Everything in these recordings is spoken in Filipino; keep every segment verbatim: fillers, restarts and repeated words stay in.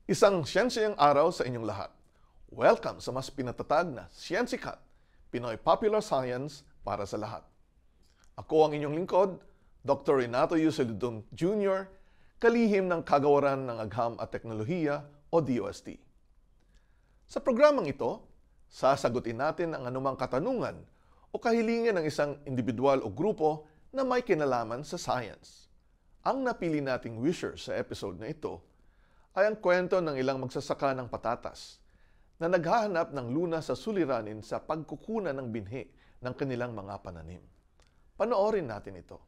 Isang siyensiyang araw sa inyong lahat. Welcome sa mas pinatatag na Siyensikat, Pinoy Popular Science para sa lahat. Ako ang inyong lingkod, Doctor Renato Yusiludong Junior, kalihim ng Kagawaran ng Agham at Teknolohiya o D O S T. Sa programang ito, sasagutin natin ang anumang katanungan o kahilingan ng isang individual o grupo na may kinalaman sa science. Ang napili nating wisher sa episode na ito ay ang kwento ng ilang magsasaka ng patatas na naghahanap ng luna sa suliranin sa pagkukunan ng binhi ng kanilang mga pananim. Panoorin natin ito.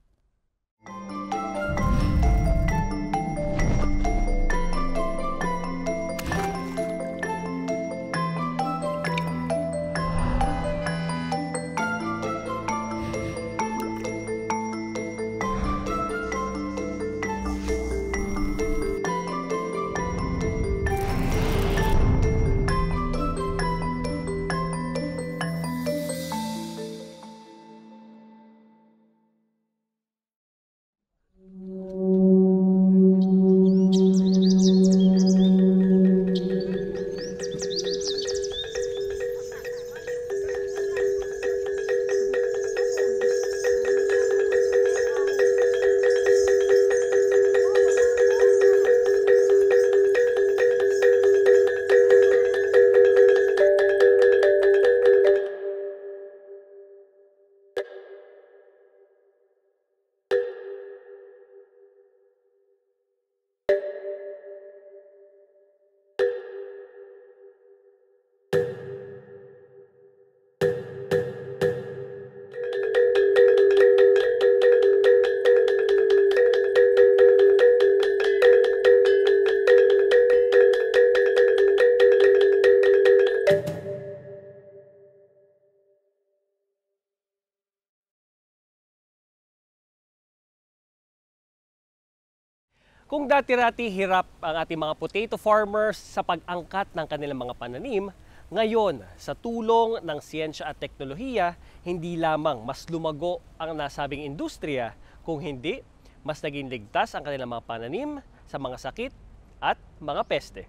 Kung dati-rati hirap ang ating mga potato farmers sa pag-angkat ng kanilang mga pananim, ngayon, sa tulong ng siyensya at teknolohiya, hindi lamang mas lumago ang nasabing industriya, kung hindi, mas naging ligtas ang kanilang mga pananim sa mga sakit at mga peste.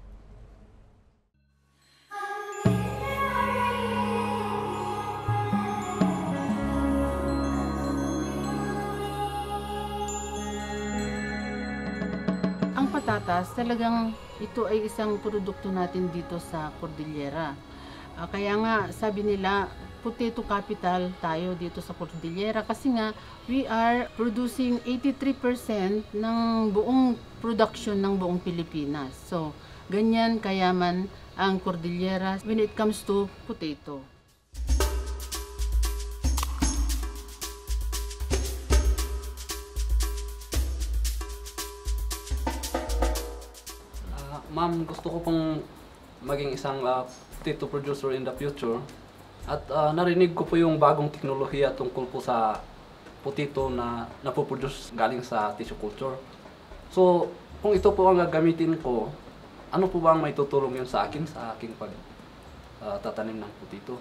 Patatas, talagang ito ay isang produkto natin dito sa Cordillera. Uh, kaya nga sabi nila, potato capital tayo dito sa Cordillera kasi nga we are producing eighty-three percent ng buong production ng buong Pilipinas. So, ganyan kayaman ang Cordillera when it comes to potato. Ma'am, gusto ko pong maging isang uh, potato producer in the future. At uh, narinig ko po yung bagong teknolohiya tungkol po sa potato na napoproduce galing sa tissue culture. So, kung ito po ang gagamitin ko, ano po ba ang may tutulong yun sa akin sa aking pagtatanim uh, ng potato?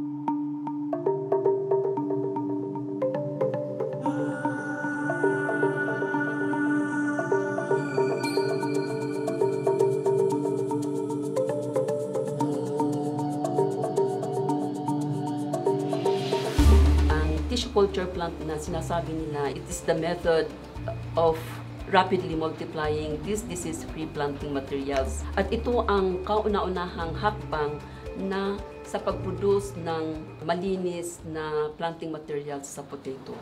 Tissue culture plant na sinasabi nila, it is the method of rapidly multiplying these disease-free planting materials. At ito ang kauna-unahang hakbang na sa pag-produce ng malinis na planting materials sa potato.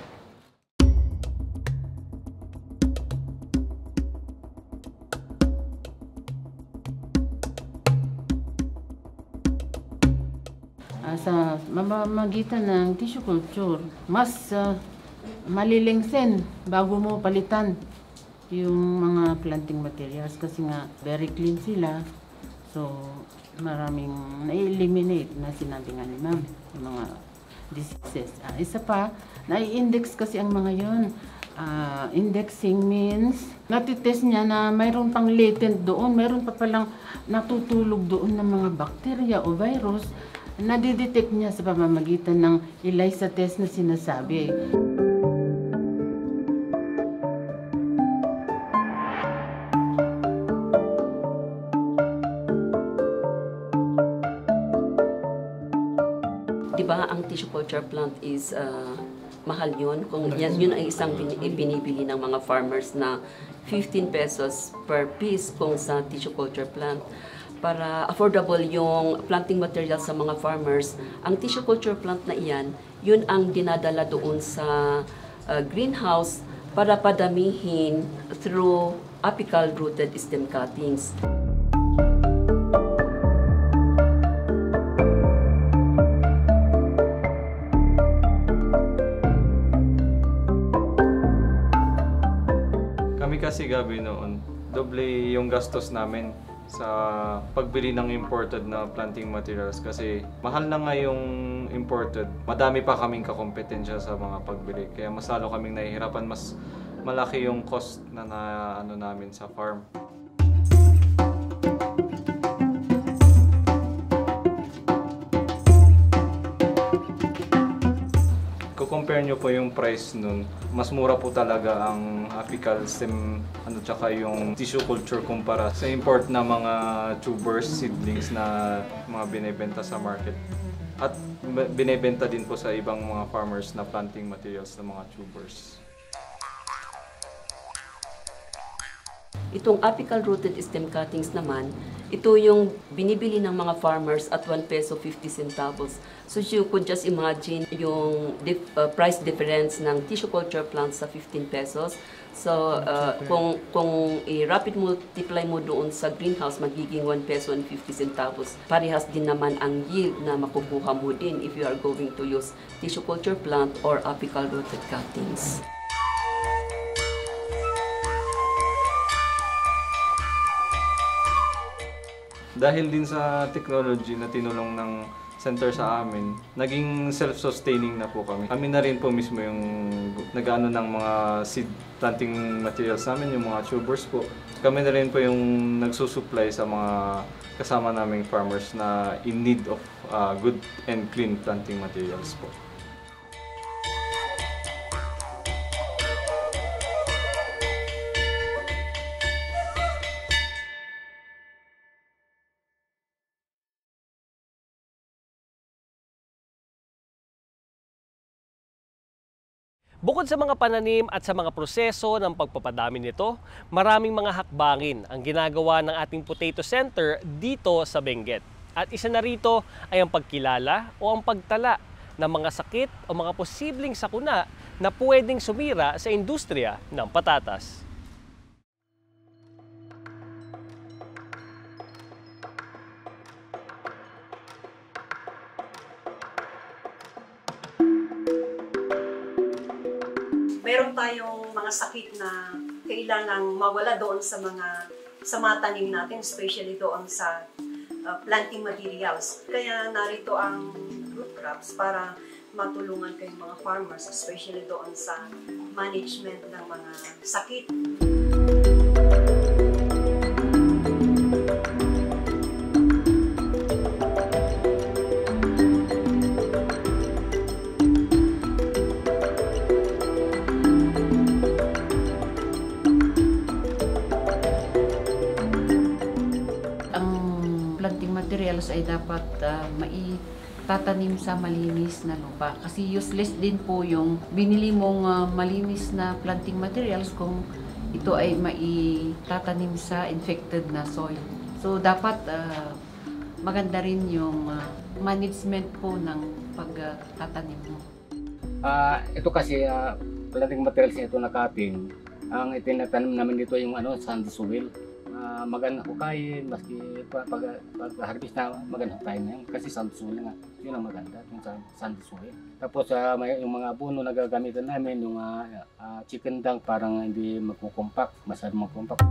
Sa mamamagitan ng tissue culture, mas uh, malilingsen bago mo palitan yung mga planting materials kasi nga very clean sila. So, maraming na-eliminate na sinabi nga ni ma'am, yung mga diseases. Uh, isa pa, na-index kasi ang mga yon. Uh, indexing means natitest niya na mayroon pang latent doon, mayroon pa palang natutulog doon ng mga bacteria o virus. Nadidetect niya sa pamamagitan ng ELISA test na sinasabi. di ba, ang tissue culture plant is uh, mahal yun. Kung yan, yun ay isang bin, binibili ng mga farmers na fifteen pesos per piece kung sa tissue culture plant. Para affordable yung planting material sa mga farmers, ang tissue culture plant na iyan, yun ang dinadala doon sa uh, greenhouse para padamihin through apical rooted stem cuttings. Kami kasi gabi noon, doble yung gastos namin sa pagbili ng imported na planting materials kasi mahal na nga yung imported. Madami pa kaming kakompetensya sa mga pagbili. Kaya mas lalo kaming nahihirapan, mas malaki yung cost na, na ano namin sa farm. Compare nyo po yung price nun, mas mura po talaga ang apical stem ano tsaka yung tissue culture kumpara sa import na mga tubers, seedlings na mga binebenta sa market. At binebenta din po sa ibang mga farmers na planting materials ng mga tubers. Itong apical rooted stem cuttings naman, ito yung binibili ng mga farmers at one peso fifty centavos. So you could just imagine yung dif uh, price difference ng tissue culture plants sa fifteen pesos. So uh, kung kung i-rapid multiply mo doon sa greenhouse, magiging one peso and fifty centavos. Parehas din naman ang yield na makukuha mo din if you are going to use tissue culture plant or apical rooted cuttings. Dahil din sa technology na tinulong ng center sa amin, naging self-sustaining na po kami. Kami na rin po mismo yung nag-ano ng mga seed planting materials namin, yung mga tubers po. Kami na rin po yung nagsusupply sa mga kasama naming farmers na in need of uh, good and clean planting materials po. Bukod sa mga pananim at sa mga proseso ng pagpapadami nito, maraming mga hakbangin ang ginagawa ng ating Potato Center dito sa Benguet. At isa na rito ay ang pagkilala o ang pagtala ng mga sakit o mga posibleng sakuna na pwedeng sumira sa industriya ng patatas. Meron tayong mga sakit na kailangang mawala doon sa mga sa mga tanim natin, especially doon sa uh, planting materials. Kaya narito ang root crops para matulungan kayong mga farmers, especially doon sa management ng mga sakit. Materials ay dapat uh, maitatanim sa malinis na lupa kasi useless din po yung binili mong uh, malinis na planting materials kung ito ay maitatanim sa infected na soil. So dapat uh, maganda rin yung uh, management po ng pagtatanim mo. Uh, ito kasi uh, planting materials ito na cutting, ang itinatanim namin dito yung ano, sandy soil. Uh, maganda hukayin, maski pag, pag, pag harvest na maganda hukayin na yun kasi sandy soil nga, yun ang maganda, yung sandy soil. Tapos uh, may, yung mga puno na gagamitan namin, yung uh, uh, chicken dung parang hindi magkukumpak, masyadong magkumpak.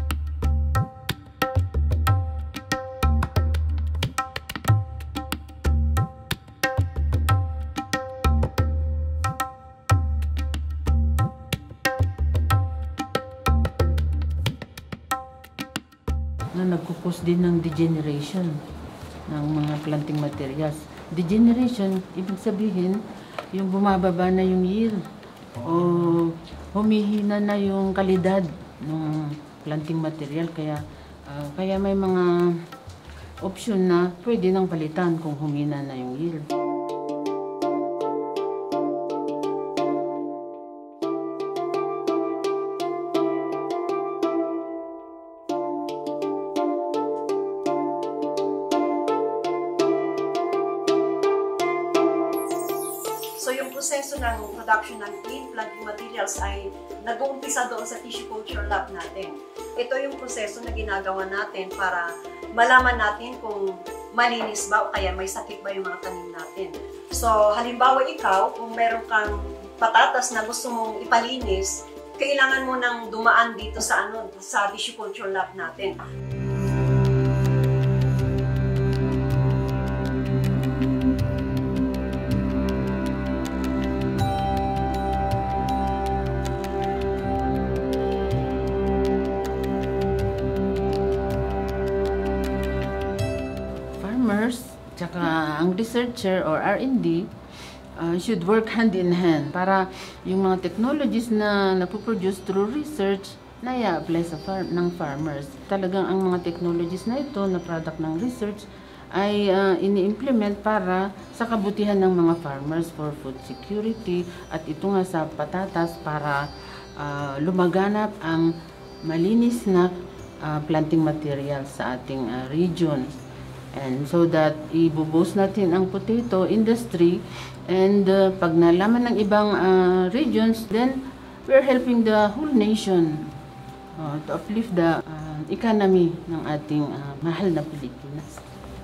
Na nagkukos din ng degeneration ng mga planting materials. Degeneration, ibig sabihin, yung bumababa na yung yield o humihina na yung kalidad ng planting material. Kaya, uh, kaya may mga option na pwede nang palitan kung humina na yung yield. proseso ng production ng clean planting materials ay nag-uumpisa doon sa tissue culture lab natin. Ito yung proseso na ginagawa natin para malaman natin kung malinis ba o kaya may sakit ba yung mga tanim natin. So, halimbawa ikaw, kung meron kang patatas na gusto mong ipalinis, kailangan mo nang dumaan dito sa ano sa tissue culture lab natin. Farmers, tsaka ang researcher or R and D uh, should work hand in hand para yung mga technologies na napoproduce through research na i-apply sa far ng farmers. Talagang ang mga technologies na ito na product ng research ay uh, ini-implement para sa kabutihan ng mga farmers for food security at ito nga sa patatas para uh, lumaganap ang malinis na uh, planting material sa ating uh, region. And so that ibuboost natin ang potato industry and uh, pag nalaman ng ibang uh, regions, then we're helping the whole nation uh, to uplift the uh, economy ng ating uh, mahal na Pilipinas.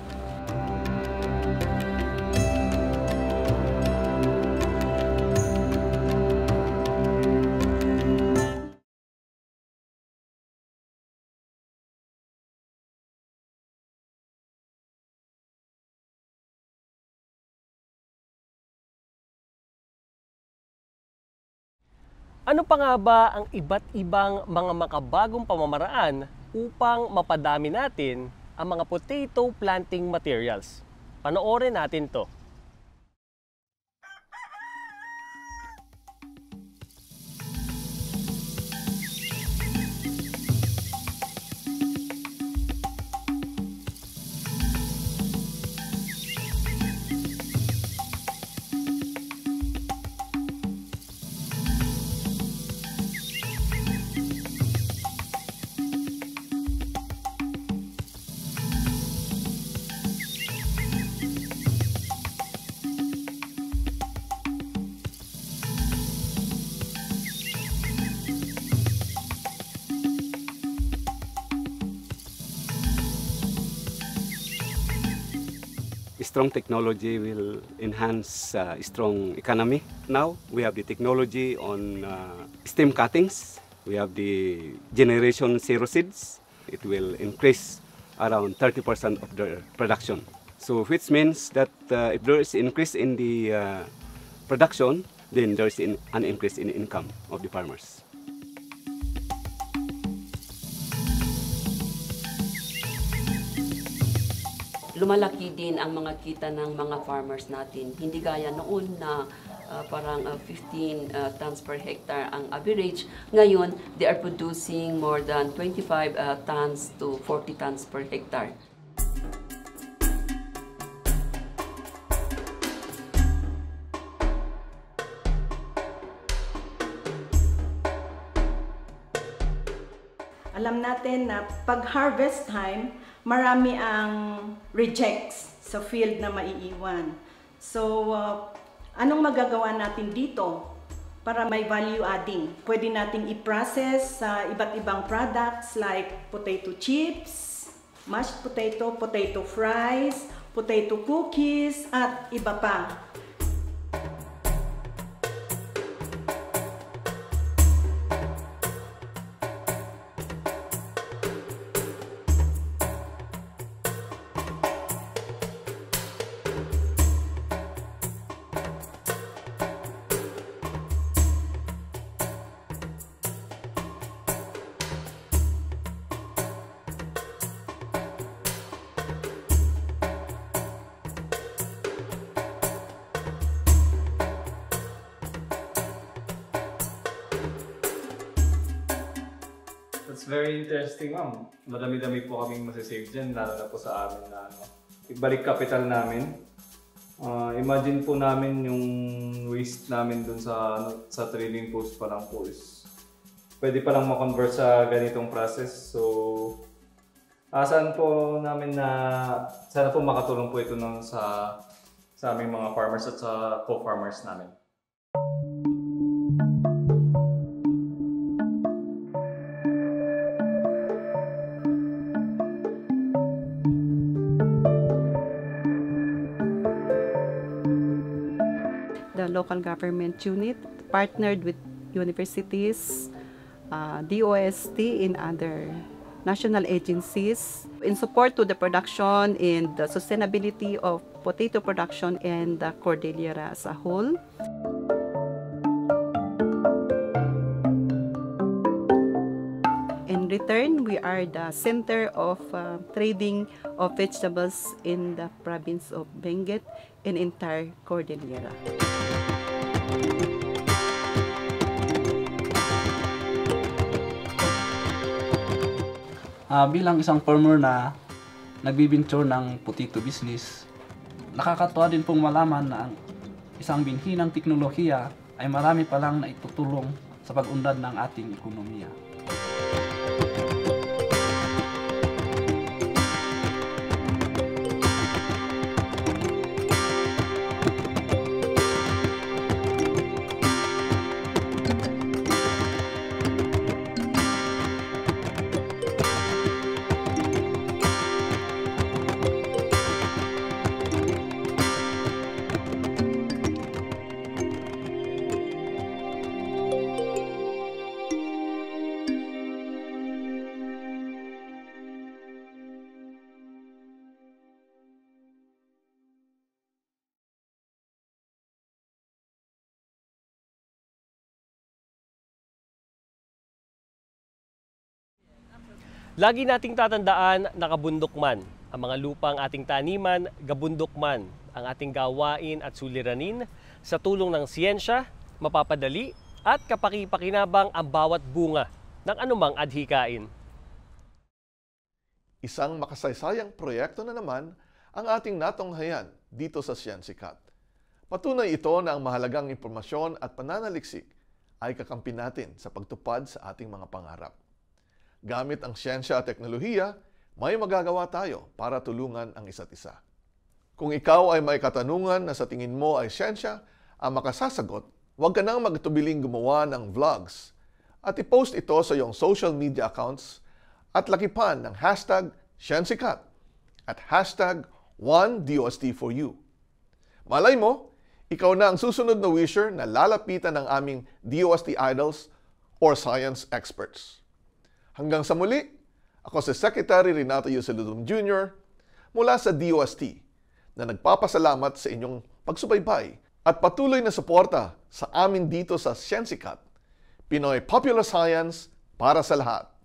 Ano pa nga ba ang iba't ibang mga makabagong pamamaraan upang mapadami natin ang mga potato planting materials? Panoorin natin to. Strong technology will enhance uh, strong economy. Now we have the technology on uh, stem cuttings. We have the generation zero seeds. It will increase around thirty percent of the production. So which means that uh, if there is increase in the uh, production, then there is in, an increase in income of the farmers. Lumalaki din ang mga kita ng mga farmers natin. Hindi gaya noon na uh, parang uh, fifteen uh, tons per hectare ang average. Ngayon, they are producing more than twenty-five uh, tons to forty tons per hectare. Alam natin na pag harvest time, marami ang rejects sa field na maiiwan. So, uh, anong magagawa natin dito para may value adding? Pwede nating i-process sa iba't ibang products like potato chips, mashed potato, potato fries, potato cookies, at iba pa. That's very interesting, ma'am. Madami-dami po kaming masasave dyan, lalo na po sa amin na ano, ibalik capital namin. Uh, imagine po namin yung waste namin dun sa, ano, sa trading post pa lang po is pwede pa lang ma-convert sa ganitong process. So, asan po namin na sana po makatulong po ito ng, sa, sa aming mga farmers at sa co-farmers namin. the local government unit, partnered with universities, uh, D O S T in other national agencies in support to the production and the sustainability of potato production in the Cordillera as a whole. In return, we are the center of uh, trading of vegetables in the province of Benguet and entire Cordillera. Uh, bilang isang farmer na nagbibinture ng potato business, nakakatuwa din pong malaman na ang isang binhi ng teknolohiya ay marami palang na itutulong sa pag-unlad ng ating ekonomiya. Lagi nating tatandaan na kabundok man ang mga lupang ating taniman, gabundok man ang ating gawain at suliranin. Sa tulong ng siyensya, mapapadali at kapaki-pakinabang ang bawat bunga ng anumang adhikain. Isang makasaysayang proyekto na naman ang ating natunghayan dito sa ScienceCat. Patunay ito na ang mahalagang impormasyon at pananaliksik ay kakampi natin sa pagtupad sa ating mga pangarap. Gamit ang siyensya at teknolohiya, may magagawa tayo para tulungan ang isa't isa. Kung ikaw ay may katanungan na sa tingin mo ay siyensya ang makasasagot, huwag ka nang magtubiling gumawa ng vlogs at i-post ito sa iyong social media accounts at lakipan ng hashtag ScienceCat at hashtag one D O S T for you. Malay mo, ikaw na ang susunod na wisher na lalapitan ng aming D O S T idols or science experts. Hanggang sa muli, ako si Secretary Renato Yusiludum Junior mula sa D O S T na nagpapasalamat sa inyong pagsubaybay at patuloy na suporta sa amin dito sa ScienceCat, Pinoy Popular Science para sa lahat.